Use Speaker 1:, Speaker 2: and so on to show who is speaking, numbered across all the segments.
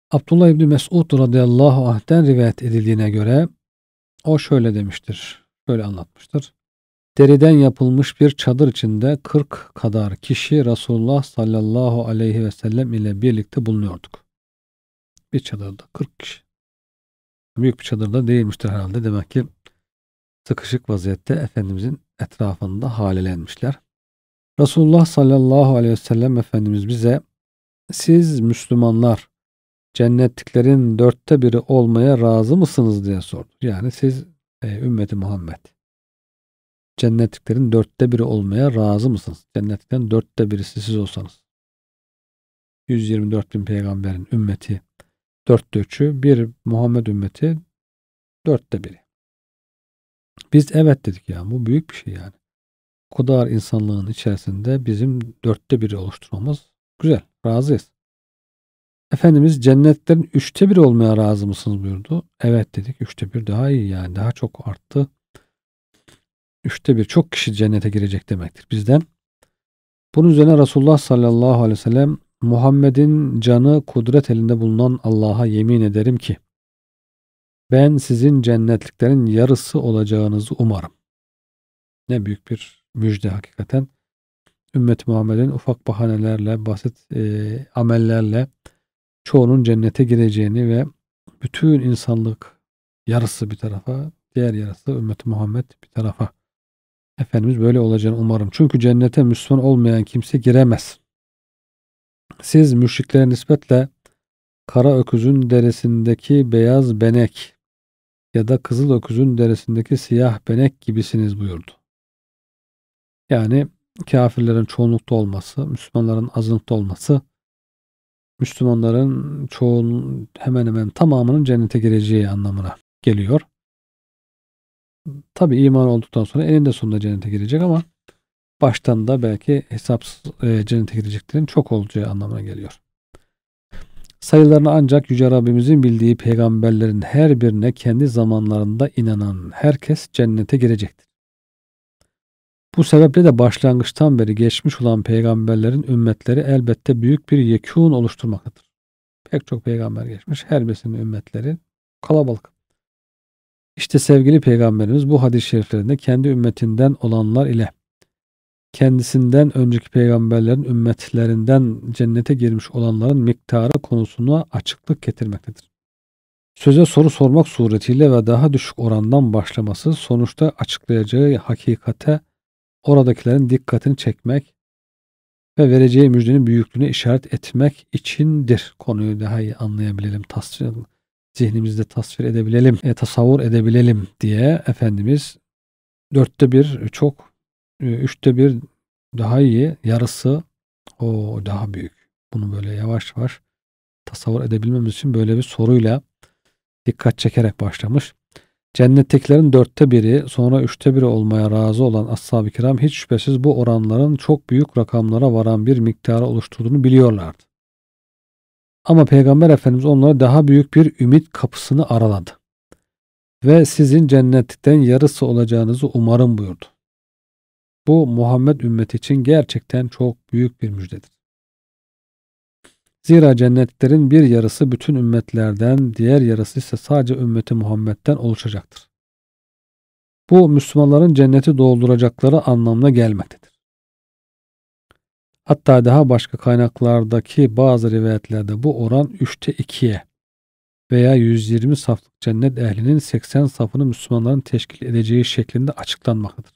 Speaker 1: Abdullah İbni Mesud radıyallahu anh'ten rivayet edildiğine göre o şöyle demiştir, şöyle anlatmıştır. Deriden yapılmış bir çadır içinde 40 kadar kişi Resulullah sallallahu aleyhi ve sellem ile birlikte bulunuyorduk. Bir çadırda 40 kişi. Büyük bir çadırda değilmiştir herhalde. Demek ki sıkışık vaziyette Efendimizin etrafında halelenmişler. Resulullah sallallahu aleyhi ve sellem Efendimiz bize siz Müslümanlar cennetliklerin 1/4 olmaya razı mısınız diye sordu. Yani siz ümmeti Muhammed cennetliklerin 1/4 olmaya razı mısınız? Cennetliklerin 1/4'si siz olsanız. 124 bin peygamberin ümmeti 3/4, bir Muhammed ümmeti 1/4. Biz evet dedik ya, bu büyük bir şey yani. O kadar insanlığın içerisinde bizim 1/4 oluşturmamız güzel, razıyız. Efendimiz cennetlerin 1/3 olmaya razı mısınız buyurdu. Evet dedik, 1/3 daha iyi yani, daha çok arttı. 1/3 çok kişi cennete girecek demektir bizden. Bunun üzerine Resulullah sallallahu aleyhi ve sellem Muhammed'in canı kudret elinde bulunan Allah'a yemin ederim ki ben sizin cennetliklerin yarısı olacağınızı umarım. Ne büyük bir müjde hakikaten. Ümmet-i Muhammed'in ufak bahanelerle, basit amellerle çoğunun cennete gireceğini ve bütün insanlık yarısı bir tarafa, diğer yarısı Ümmet-i Muhammed bir tarafa. Efendimiz böyle olacağını umarım. Çünkü cennete Müslüman olmayan kimse giremez. Siz müşriklere nispetle kara öküzün derisindeki beyaz benek ya da kızıl öküzün derisindeki siyah benek gibisiniz buyurdu. Yani kafirlerin çoğunlukta olması, Müslümanların azınlıkta olması, Müslümanların çoğun hemen hemen tamamının cennete gireceği anlamına geliyor. Tabi iman olduktan sonra eninde sonunda cennete girecek ama baştan da belki hesapsız cennete gireceklerin çok olacağı anlamına geliyor. Sayılarını ancak Yüce Rabbimizin bildiği peygamberlerin her birine kendi zamanlarında inanan herkes cennete girecektir. Bu sebeple de başlangıçtan beri geçmiş olan peygamberlerin ümmetleri elbette büyük bir yekûn oluşturmaktadır. Pek çok peygamber geçmiş, her birisinin ümmetleri kalabalık. İşte sevgili peygamberimiz bu hadis-i şeriflerinde kendi ümmetinden olanlar ile kendisinden önceki peygamberlerin ümmetlerinden cennete girmiş olanların miktarı konusuna açıklık getirmektedir. Söze soru sormak suretiyle ve daha düşük orandan başlaması sonuçta açıklayacağı hakikate oradakilerin dikkatini çekmek ve vereceği müjdenin büyüklüğüne işaret etmek içindir. Konuyu daha iyi anlayabilelim, zihnimizde tasvir edebilelim, tasavvur edebilelim diye Efendimiz 1/4 çok, 1/3 daha iyi, yarısı o daha büyük. Bunu böyle yavaş yavaş tasavvur edebilmemiz için böyle bir soruyla dikkat çekerek başlamış. Cennettekilerin 1/4, sonra 1/3 olmaya razı olan ashab-ı kiram hiç şüphesiz bu oranların çok büyük rakamlara varan bir miktarı oluşturduğunu biliyorlardı. Ama Peygamber Efendimiz onlara daha büyük bir ümit kapısını araladı. Ve sizin cennetlikten yarısı olacağınızı umarım buyurdu. Bu Muhammed ümmeti için gerçekten çok büyük bir müjdedir. Zira cennetliklerin bir yarısı bütün ümmetlerden, diğer yarısı ise sadece ümmeti Muhammed'den oluşacaktır. Bu Müslümanların cenneti dolduracakları anlamına gelmektedir. Hatta daha başka kaynaklardaki bazı rivayetlerde bu oran 2'ye veya 120 saflık cennet ehlinin 80 safını Müslümanların teşkil edeceği şeklinde açıklanmaktadır.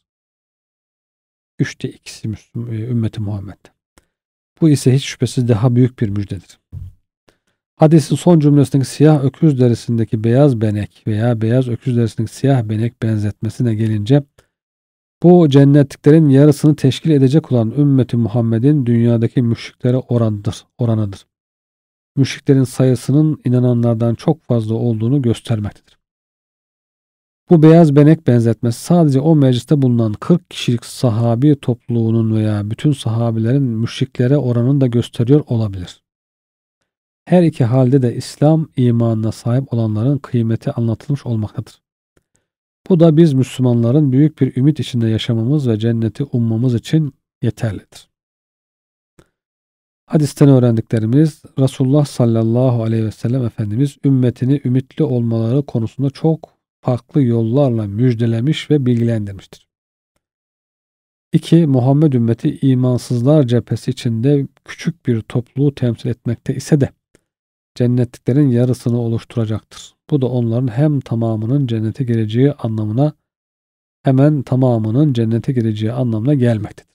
Speaker 1: 2'si ümmeti Muhammed. Bu ise hiç şüphesiz daha büyük bir müjdedir. Hadisin son cümlesindeki siyah öküz derisindeki beyaz benek veya beyaz öküz derisindeki siyah benek benzetmesine gelince bu cennetliklerin yarısını teşkil edecek olan ümmeti Muhammed'in dünyadaki müşriklere oranıdır. Müşriklerin sayısının inananlardan çok fazla olduğunu göstermektedir. Bu beyaz benek benzetmesi sadece o mecliste bulunan 40 kişilik sahabi topluluğunun veya bütün sahabilerin müşriklere oranını da gösteriyor olabilir. Her iki halde de İslam imanına sahip olanların kıymeti anlatılmış olmaktadır. Bu da biz Müslümanların büyük bir ümit içinde yaşamamız ve cenneti ummamız için yeterlidir. Hadisten öğrendiklerimiz Resulullah sallallahu aleyhi ve sellem Efendimiz ümmetini ümitli olmaları konusunda çok farklı yollarla müjdelemiş ve bilgilendirmiştir. 2. Muhammed ümmeti imansızlar cephesi içinde küçük bir topluluğu temsil etmekte ise de cennetliklerin yarısını oluşturacaktır. Bu da onların hem tamamının cennete gireceği anlamına hemen tamamının cennete gireceği anlamına gelmektedir.